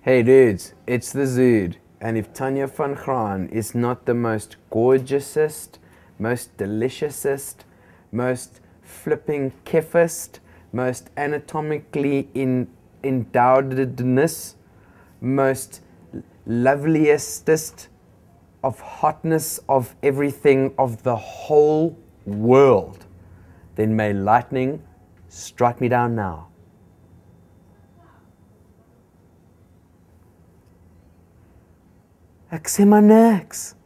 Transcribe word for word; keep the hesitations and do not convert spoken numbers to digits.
Hey dudes, it's the ZOODE, and if Tanya van Graan is not the most gorgeousest, most deliciousest, most flipping kiffest, most anatomically in, endowedness, most loveliestest of hotness of everything of the whole world, then may lightning strike me down now. Ek sê maar niks.